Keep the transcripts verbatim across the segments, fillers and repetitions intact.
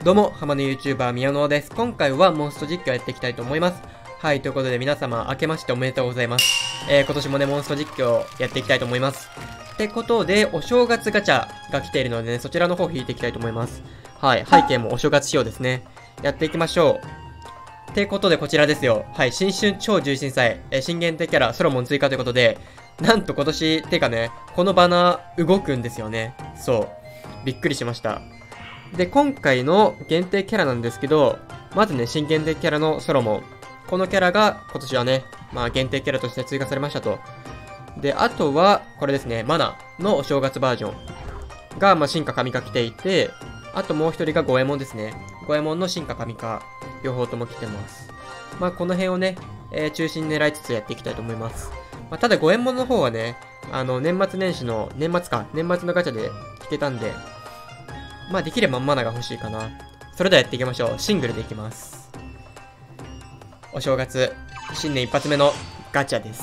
どうも、浜の YouTuber 宮野です。今回はモンスト実況やっていきたいと思います。はい、ということで皆様、明けましておめでとうございます。えー、今年もね、モンスト実況やっていきたいと思います。ってことで、お正月ガチャが来ているのでね、そちらの方引いていきたいと思います。はい、背景もお正月仕様ですね。やっていきましょう。ってことで、こちらですよ。はい、新春超重心祭、えー、新限定キャラ、ソロモン追加ということで、なんと今年、てかね、このバナー動くんですよね。そう。びっくりしました。で、今回の限定キャラなんですけど、まずね、新限定キャラのソロモン。このキャラが今年はね、まあ限定キャラとして追加されましたと。で、あとは、これですね、マナのお正月バージョンが、まあ進化神化来ていて、あともう一人がゴエモンですね。ゴエモンの進化神化、両方とも来てます。まあこの辺をね、えー、中心に狙いつつやっていきたいと思います。まあ、ただゴエモンの方はね、あの、年末年始の、年末か、年末のガチャで引けたんで、まあできればマナが欲しいかな。それではやっていきましょう。シングルでいきます。お正月、新年一発目のガチャです。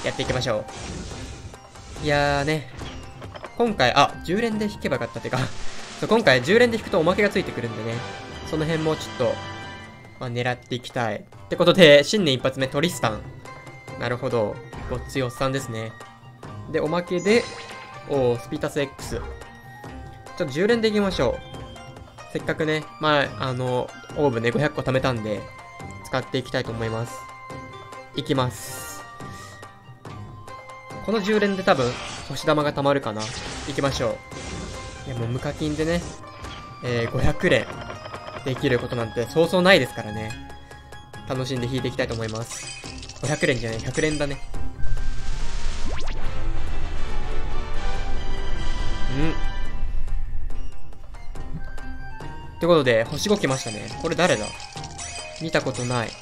やっていきましょう。いやーね。今回、あ、じゅう連で引けばよかったってかそう、今回じゅう連で引くとおまけがついてくるんでね。その辺もちょっと、まあ、狙っていきたい。ってことで、新年一発目トリスタン。なるほど。ごっついおっさんですね。で、おまけで、おー、スピタス X。ちょっとじゅう連でいきましょう。せっかくね、まあ、あの、オーブね、ごひゃっこ貯めたんで、使っていきたいと思います。いきます。このじゅう連で多分、星玉が貯まるかな。いきましょう。いや、もう無課金でね、えー、ごひゃく連できることなんてそうそうないですからね。楽しんで引いていきたいと思います。ごひゃく連じゃない、ひゃく連だね。うん。ということで、星ご来ましたね。これ誰だ？見たことない。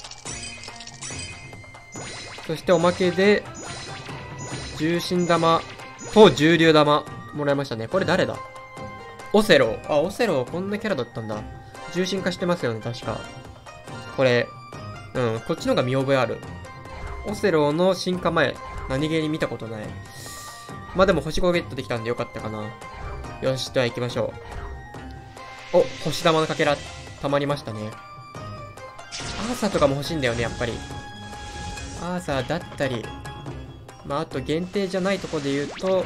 そしておまけで、重心玉と重粒玉もらいましたね。これ誰だ？オセロ。あ、オセロこんなキャラだったんだ。重心化してますよね、確か。これ、うん、こっちの方が見覚えある。オセロの進化前、何気に見たことない。まあでも星ごゲットできたんでよかったかな。よし、では行きましょう。お、星玉のかけら、たまりましたね。アーサーとかも欲しいんだよね、やっぱり。アーサーだったり。まあ、あと限定じゃないとこで言うと、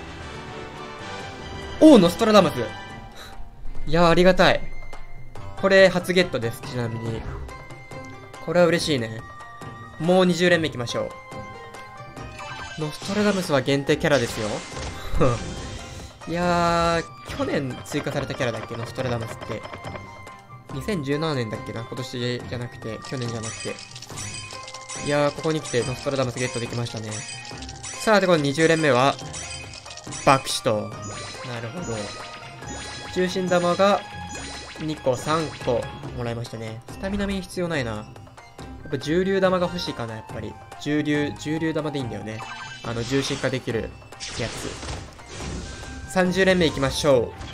おー、ノストラダムス。いやー、ありがたい。これ、初ゲットです、ちなみに。これは嬉しいね。もうにじゅう連目いきましょう。ノストラダムスは限定キャラですよ。いやー、去年追加されたキャラだっけ、ノストラダムスって。にせんじゅうななねんだっけな、今年じゃなくて、去年じゃなくて。いやー、ここに来てノストラダムスゲットできましたね。さあ、で、このにじゅう連目は、爆死と。なるほど。重心玉がにこ、さんこもらいましたね。スタミナ目必要ないな。やっぱ重粒玉が欲しいかな、やっぱり。重粒、重粒玉でいいんだよね。あの、重心化できるやつ。さんじゅう連目いきましょう。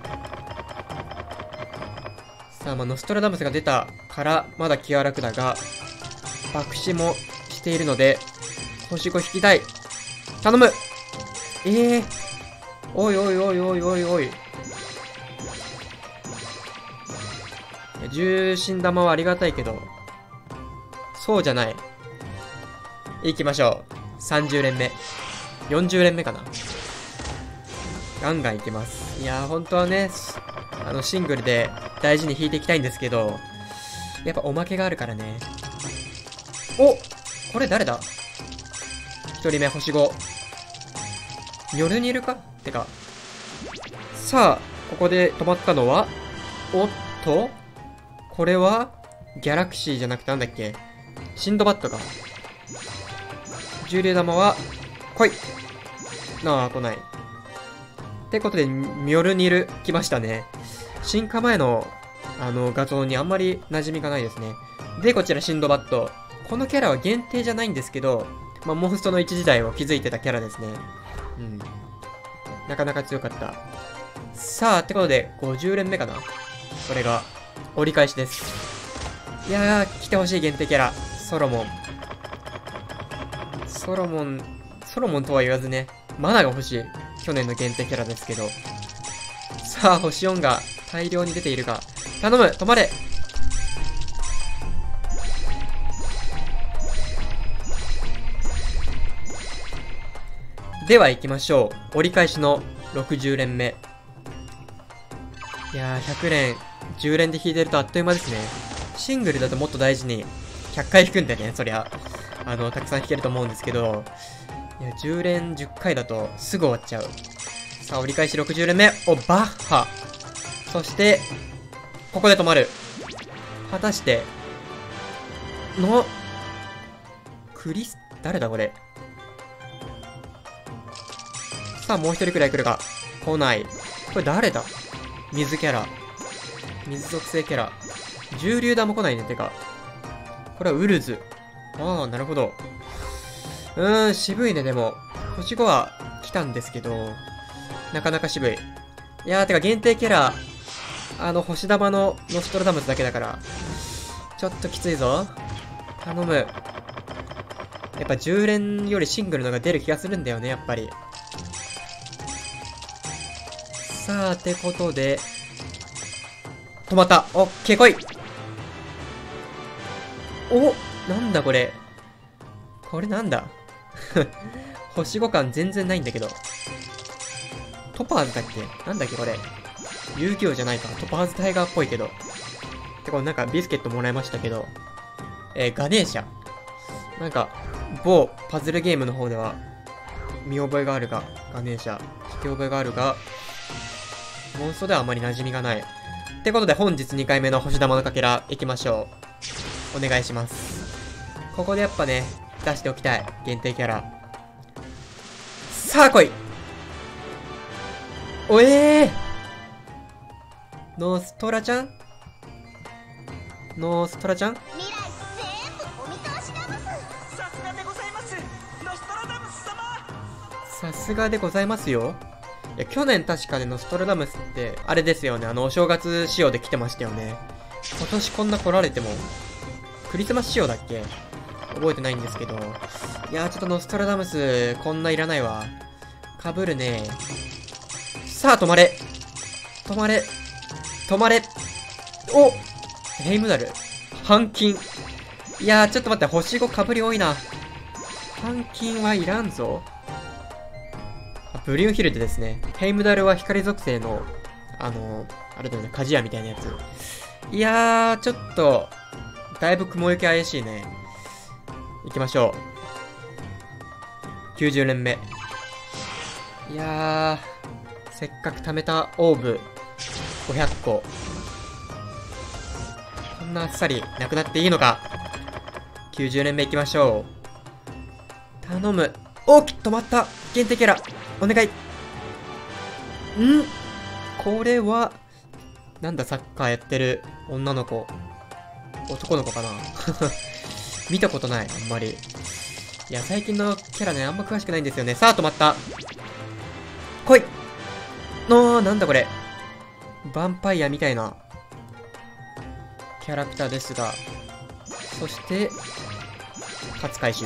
さあ、まあ、ノストラダムスが出たから、まだ気は楽だが、爆死もしているので、星ご引きたい。頼む。ええー。おいおいおいおいおいおい。重心玉はありがたいけど、そうじゃない。行きましょう。さんじゅう連目。よんじゅう連目かな。ガンガンいきます。いやー、本当はね、あの、シングルで大事に引いていきたいんですけど、やっぱおまけがあるからね。お！これ誰だ？一人目、星ご。ニョルニルか？てか。さあ、ここで止まったのは、おっと？これは、ギャラクシーじゃなくてなんだっけ？シンドバッドか。重粒玉は、来い！なあ、来ない。ってことで、ミョルニル来ましたね。進化前の、あの、画像にあんまり馴染みがないですね。で、こちらシンドバッド。このキャラは限定じゃないんですけど、まあ、モンストの一時代を築いてたキャラですね。うん。なかなか強かった。さあ、ってことで、ごじゅう連目かな。これが、折り返しです。いやー、来てほしい限定キャラ。ソロモン。ソロモン、ソロモンとは言わずね、マナが欲しい。去年の限定キャラですけど。さあ、星よんが大量に出ているが、 頼む、止まれ。では行きましょう。折り返しのろくじゅう連目。いやー、ひゃく連、じゅう連で引いてるとあっという間ですね。シングルだともっと大事にひゃっかい引くんでね、そりゃ。あの、たくさん引けると思うんですけど、いや、じゅう連じゅっかいだとすぐ終わっちゃう。さあ、折り返しろくじゅう連目。お、バッハ。そして、ここで止まる。果たして、の、クリス、誰だこれ。さあ、もう一人くらい来るか。来ない。これ誰だ？水キャラ。水属性キャラ。重流弾も来ないね、てか。これはウルズ。ああ、なるほど。うーん、渋いね、でも。星ごは来たんですけど、なかなか渋い。いやー、てか限定キャラ、あの、星玉のノストラダムスだけだから、ちょっときついぞ。頼む。やっぱじゅう連よりシングルのが出る気がするんだよね、やっぱり。さあ、てことで、止まった。オッケー、来い。お、なんだこれ。これなんだ星ご感全然ないんだけど。トパーズだっけ？なんだっけこれ。遊戯王じゃないか。トパーズタイガーっぽいけど。てか、なんかビスケットもらいましたけど。えー、ガネーシャ。なんか、某パズルゲームの方では、見覚えがあるが、ガネーシャ。聞き覚えがあるが、モンストではあまり馴染みがない。ってことで本日にかいめの星玉のかけら行きましょう。お願いします。ここでやっぱね、出しておきたい。限定キャラ。さあ来い。おえーノーストラちゃんノーストラちゃん未来全部お見通しだます。さすがでございます、ノストラダムス様。 さすがでございますよ。いや、去年確かね、ノストラダムスって、あれですよね、あの、お正月仕様で来てましたよね。今年こんな来られても、クリスマス仕様だっけ？覚えてないんですけど。いやー、ちょっとノストラダムス、こんないらないわ。かぶるね。さあ、止まれ。止まれ。止まれ。お！ヘイムダル。半金。いやー、ちょっと待って、星ごかぶり多いな。半金はいらんぞ。ブリュンヒルデですね。ヘイムダルは光属性の、あのー、あれだよね、鍛冶屋みたいなやつ。いやー、ちょっと、だいぶ雲行き怪しいね。行きましょう。きゅうじゅう連目。いやー、せっかく貯めたオーブ、ごひゃっこ。こんなあっさりなくなっていいのか。きゅうじゅう連目行きましょう。頼む。おっ、止まった。限定キャラ。お願い。ん？これは、なんだサッカーやってる女の子。男の子かな見たことない、あんまり。いや、最近のキャラね、あんま詳しくないんですよね。さあ、止まった。来いのー、なんだこれ。ヴァンパイアみたいな、キャラクターですが。そして、勝回収。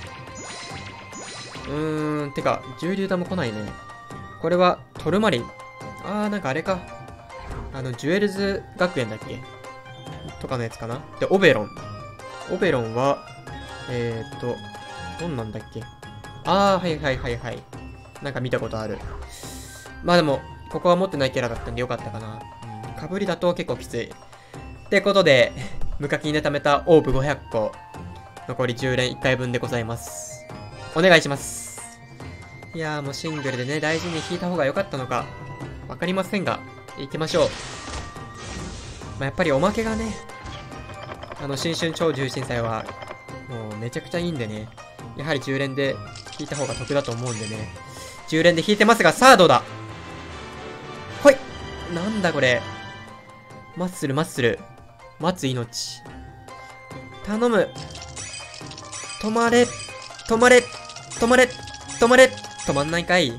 うーん、てか、重流弾も来ないね。これは、トルマリン。あー、なんかあれか。あの、ジュエルズ学園だっけとかのやつかな。で、オベロン。オベロンは、えーっと、どんなんだっけ。あー、はいはいはいはい。なんか見たことある。まあでも、ここは持ってないキャラだったんでよかったかな。うん、かぶりだと結構きつい。ってことで、無課金で貯めたオーブごひゃっこ。残りじゅう連いっかいぶんでございます。お願いします。いやーもうシングルでね、大事に引いた方が良かったのか、わかりませんが、行きましょう。まあ、やっぱりおまけがね、あの、新春超重心祭は、もうめちゃくちゃいいんでね、やはりじゅう連で引いた方が得だと思うんでね、じゅう連で引いてますが、さあどうだ。ほい。なんだこれ。マッスルマッスル。待つ命。頼む。止まれ。止まれ。止まれ。止まれ。止まんないかい。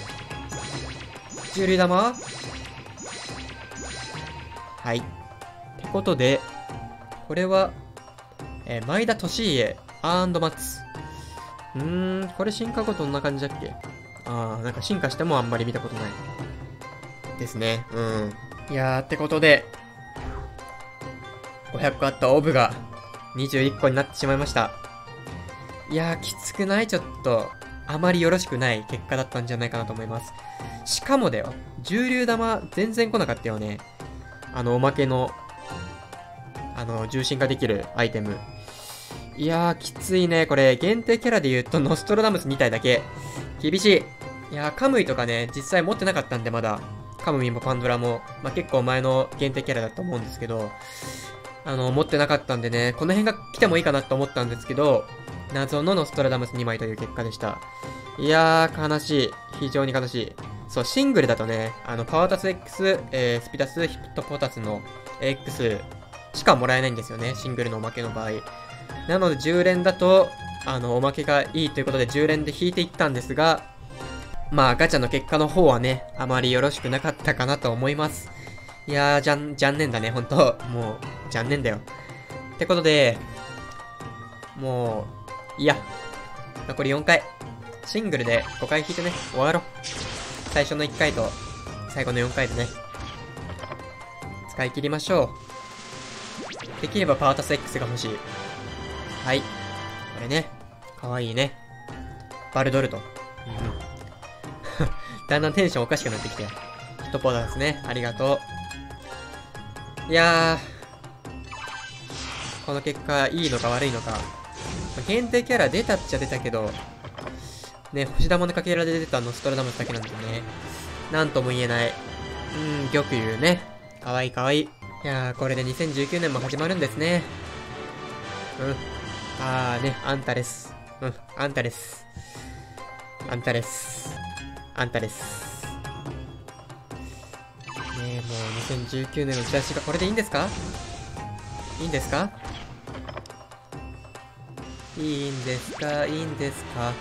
重流玉はい。ってことで、これは、えー、前田利家、アーンドマツ。うーん、これ進化後どんな感じだっけ。あー、なんか進化してもあんまり見たことない。ですね。うん。いやー、ってことで、 ごひゃくこあったオーブがにじゅういっこになってしまいました。いやー、きつくない？ちょっと、あまりよろしくない結果だったんじゃないかなと思います。しかもだよ、重粒玉全然来なかったよね。あの、おまけの、あの、重心ができるアイテム。いやー、きついね。これ、限定キャラで言うと、ノストラダムスに体だけ。厳しい。いやー、カムイとかね、実際持ってなかったんで、まだ。カムイもパンドラも、まあ、結構前の限定キャラだと思うんですけど、あの、持ってなかったんでね、この辺が来てもいいかなと思ったんですけど、謎のノストラダムスにまいという結果でした。いやー、悲しい。非常に悲しい。そう、シングルだとね、あの、パワータス X、えー、スピタス、ヒットポタスの X しかもらえないんですよね。シングルのおまけの場合。なので、じゅう連だと、あの、おまけがいいということで、じゅう連で引いていったんですが、まあ、ガチャの結果の方はね、あまりよろしくなかったかなと思います。いやー、じゃん、じゃんねんだね、ほんと。もう、じゃんねんだよ。ってことで、もう、いや、残りよんかい。シングルでごかい引いてね、終わろう。最初のいっかいと、最後のよんかいでね、使い切りましょう。できればパワータス X が欲しい。はい。これね、かわいいね。バルドルト。うん。だんだんテンションおかしくなってきて。ヒットポーターですね。ありがとう。いやー、この結果、いいのか悪いのか。限定キャラ出たっちゃ出たけど、ね、星玉のかけらで出たノストラダムスだけなんでね。なんとも言えない。うん、玉竜ね。かわいいかわいい。いやー、これでにせんじゅうきゅうねんも始まるんですね。うん。あーね、あんたです。うん、あんたです。あんたです。あんたです。ねえ、もうにせんじゅうきゅうねんのチラシがこれでいいんですか？いいんですか？いいんですか？いいんですか？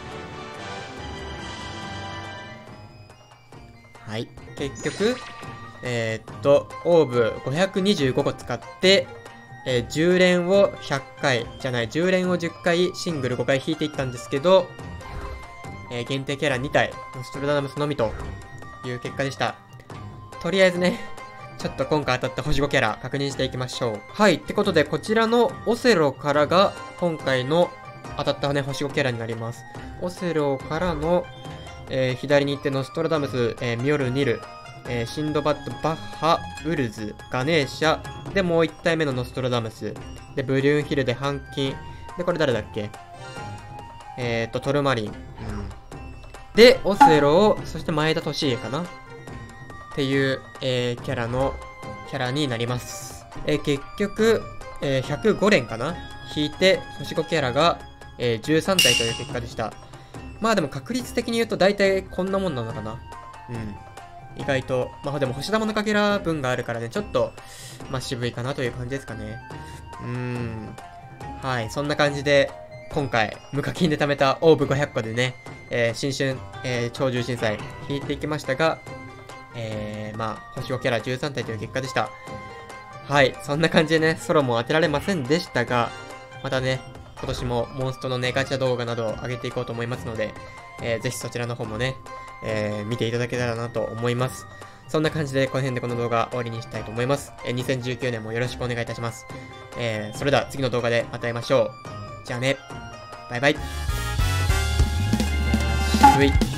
はい。結局、えー、っと、オーブごひゃくにじゅうごこ使って、えー、じゅう連をひゃっかい、じゃない、じゅう連をじゅっかい、シングルごかい引いていったんですけど、えー、限定キャラに体、ノストラダムスのみという結果でした。とりあえずね、ちょっと今回当たった星ごキャラ確認していきましょう。はい。ってことで、こちらのオセロからが今回の当たったね、星ごキャラになります。オセロからの、えー、左に行ってノストラダムス、えー、ミョルニル、えー、シンドバッド、バッハ、ウルズ、ガネーシャ、で、もういち体目のノストラダムス、で、ブリューンヒルで半金、で、これ誰だっけ？えーと、トルマリン。うん。で、オセロを、そして前田利家かなっていう、えー、キャラの、キャラになります。えー、結局、えー、ひゃくご連かな引いて、星ごキャラが、えー、じゅうさん体という結果でした。まあでも確率的に言うと大体こんなもんなのかな。うん。意外と、まあでも星玉のかけら分があるからね、ちょっと、まあ渋いかなという感じですかね。うーん。はい、そんな感じで、今回、無課金で貯めたオーブごひゃっこでね、えー、新春、えー、超重心祭、引いていきましたが、えー、まあ、星ごキャラじゅうさん体という結果でした。はい、そんな感じでね、ソロも当てられませんでしたが、またね、今年もモンストのね、ガチャ動画などを上げていこうと思いますので、えー、ぜひそちらの方もね、えー、見ていただけたらなと思います。そんな感じで、この辺でこの動画終わりにしたいと思います。えー、にせんじゅうきゅうねんもよろしくお願いいたします。えー、それでは次の動画でまた会いましょう。じゃあね、バイバイ。渋い。